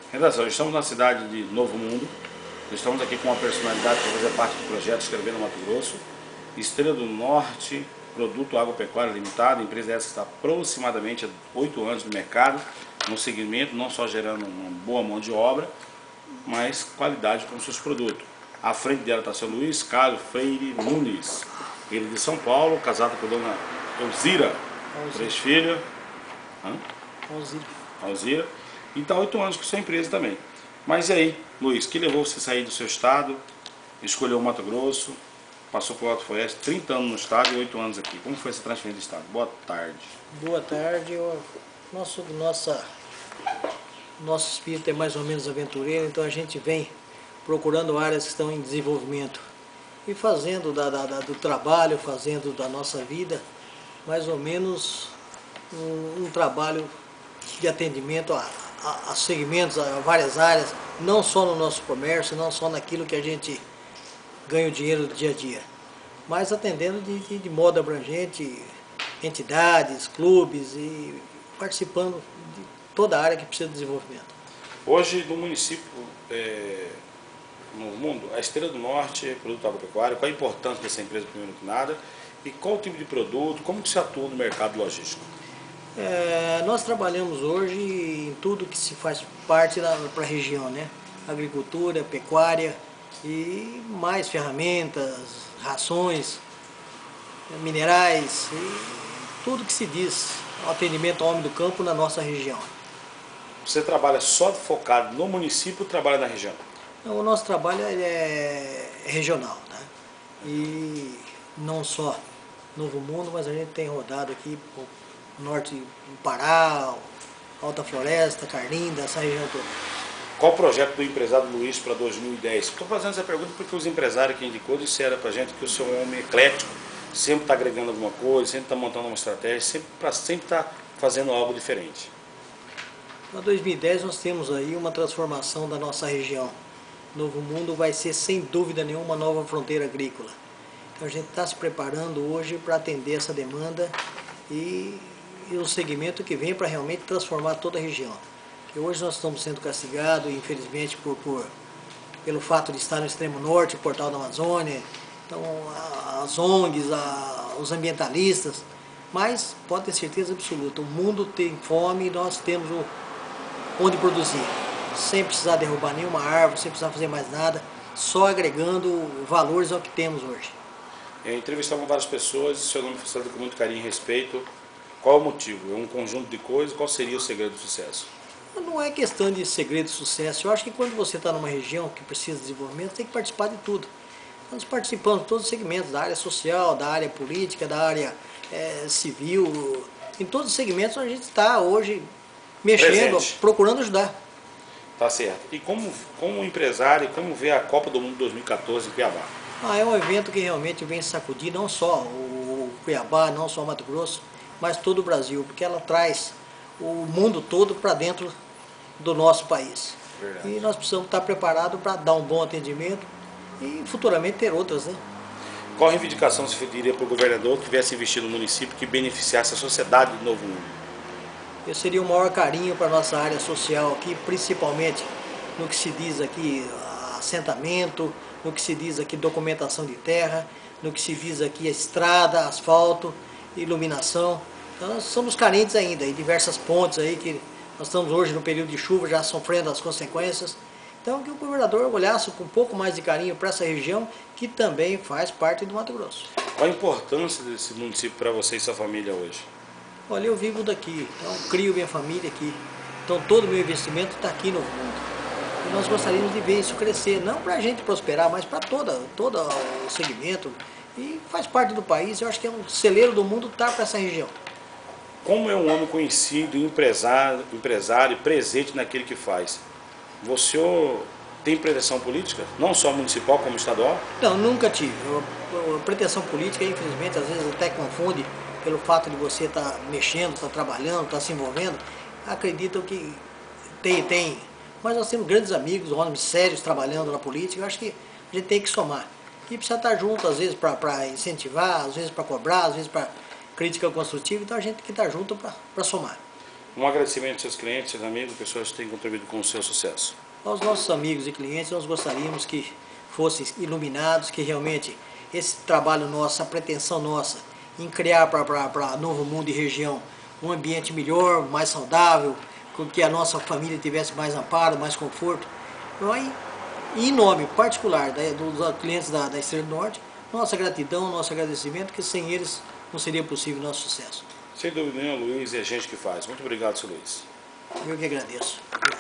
Redação, estamos na cidade de Novo Mundo. Estamos aqui com uma personalidade que vai fazer parte do projeto Escrevendo Mato Grosso. Estrela do Norte, Produto Agropecuária Limitada, empresa essa que está aproximadamente há 8 anos no mercado, no segmento, não só gerando uma boa mão de obra, mas qualidade com seus produtos. À frente dela está o seu Luiz Carlos Freire Nunes, ele de São Paulo, casado com a dona Elzira, 3 filhos. Alzira. E está 8 anos com sua empresa também. Mas e aí, Luiz, que levou você a sair do seu estado, escolheu o Mato Grosso, passou por Alto Floresta, 30 anos no estado e 8 anos aqui. Como foi essa transferência de estado? Boa tarde. Boa tarde. Nosso espírito é mais ou menos aventureiro, então a gente vem procurando áreas que estão em desenvolvimento e fazendo do trabalho, fazendo da nossa vida, mais ou menos um trabalho de atendimento a segmentos, a várias áreas, não só no nosso comércio, não só naquilo que a gente ganha o dinheiro do dia a dia, mas atendendo de modo abrangente entidades, clubes e participando de toda a área que precisa de desenvolvimento. Hoje no município Novo Mundo, a Estrela do Norte, Produto Agropecuário, qual a importância dessa empresa primeiro que nada e qual o tipo de produto, como que se atua no mercado logístico? Nós trabalhamos hoje em tudo que se faz parte para a região, né? Agricultura, pecuária e mais ferramentas, rações, minerais e tudo que se diz ao atendimento ao homem do campo na nossa região. Você trabalha só focado no município ou trabalha na região? O nosso trabalho é regional, né? E não só Novo Mundo, mas a gente tem rodado aqui norte do Pará, Alta Floresta, Carlinda, essa região toda. Qual o projeto do empresário Luiz para 2010? Estou fazendo essa pergunta porque os empresários que indicou disseram para a gente que o seu homem eclético sempre está agregando alguma coisa, sempre está montando uma estratégia, sempre está fazendo algo diferente. Para 2010 nós temos aí uma transformação da nossa região. Novo Mundo vai ser sem dúvida nenhuma uma nova fronteira agrícola. Então a gente está se preparando hoje para atender essa demanda e um segmento que vem para realmente transformar toda a região. Que hoje nós estamos sendo castigados, infelizmente, pelo fato de estar no extremo norte, o Portal da Amazônia, então as ONGs, os ambientalistas, mas pode ter certeza absoluta, o mundo tem fome e nós temos onde produzir, sem precisar derrubar nenhuma árvore, sem precisar fazer mais nada, só agregando valores ao que temos hoje. Entrevistamos várias pessoas, o seu nome foi falado com muito carinho e respeito. Qual o motivo? É um conjunto de coisas? Qual seria o segredo do sucesso? Não é questão de segredo de sucesso. Eu acho que quando você está numa região que precisa de desenvolvimento, tem que participar de tudo. Nós participamos de todos os segmentos, da área social, da área política, da área civil. Em todos os segmentos a gente está hoje mexendo, presente, procurando ajudar. Tá certo. E como empresário, como vê a Copa do Mundo 2014 em Cuiabá? É um evento que realmente vem sacudir não só o Cuiabá, não só o Mato Grosso, mas todo o Brasil, porque ela traz o mundo todo para dentro do nosso país. Verdade. E nós precisamos estar preparados para dar um bom atendimento e futuramente ter outras, né? Qual reivindicação se diria para o governador que tivesse investido no município que beneficiasse a sociedade do Novo Mundo? Eu seria o maior carinho para a nossa área social aqui, principalmente no que se diz aqui assentamento, no que se diz aqui documentação de terra, no que se diz aqui estrada, asfalto, iluminação. Então nós somos carentes ainda, em diversas pontes aí que nós estamos hoje no período de chuva já sofrendo as consequências. Então que o governador olhasse com um pouco mais de carinho para essa região que também faz parte do Mato Grosso. Qual a importância desse município para você e sua família hoje? Olha, eu vivo daqui, então crio minha família aqui. Então todo o meu investimento está aqui no mundo. E nós gostaríamos de ver isso crescer, não para a gente prosperar, mas para todo o segmento. E faz parte do país, eu acho que é um celeiro do mundo estar para essa região. Como é um homem conhecido, empresário, presente naquilo que faz, você tem pretensão política? Não só municipal como estadual? Não, nunca tive. A pretensão política, infelizmente, às vezes até confunde pelo fato de você estar mexendo, estar trabalhando, estar se envolvendo. Acreditam que tem. Mas nós temos grandes amigos, homens sérios trabalhando na política, eu acho que a gente tem que somar. E precisa estar junto, às vezes, para incentivar, às vezes para cobrar, às vezes para crítica construtiva, então a gente tem que estar junto para somar. Um agradecimento aos seus clientes, seus amigos, pessoas que têm contribuído com o seu sucesso. Aos nossos amigos e clientes, nós gostaríamos que fossem iluminados, que realmente esse trabalho nosso, a pretensão nossa em criar para Novo Mundo e região um ambiente melhor, mais saudável, com que a nossa família tivesse mais amparo, mais conforto. E em nome particular dos clientes da Estrela do Norte, nossa gratidão, nosso agradecimento, que sem eles não seria possível o nosso sucesso. Sem dúvida nenhuma, Luiz, é a gente que faz. Muito obrigado, seu Luiz. Eu que agradeço.